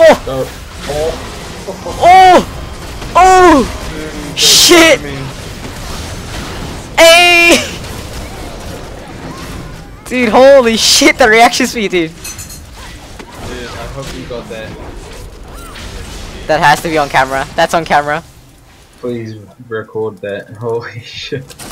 Go. Oh! Shit! Hey! Dude, holy shit, the reaction speed, dude. Dude, I hope you got that. That has to be on camera. That's on camera. Please record that. Holy shit.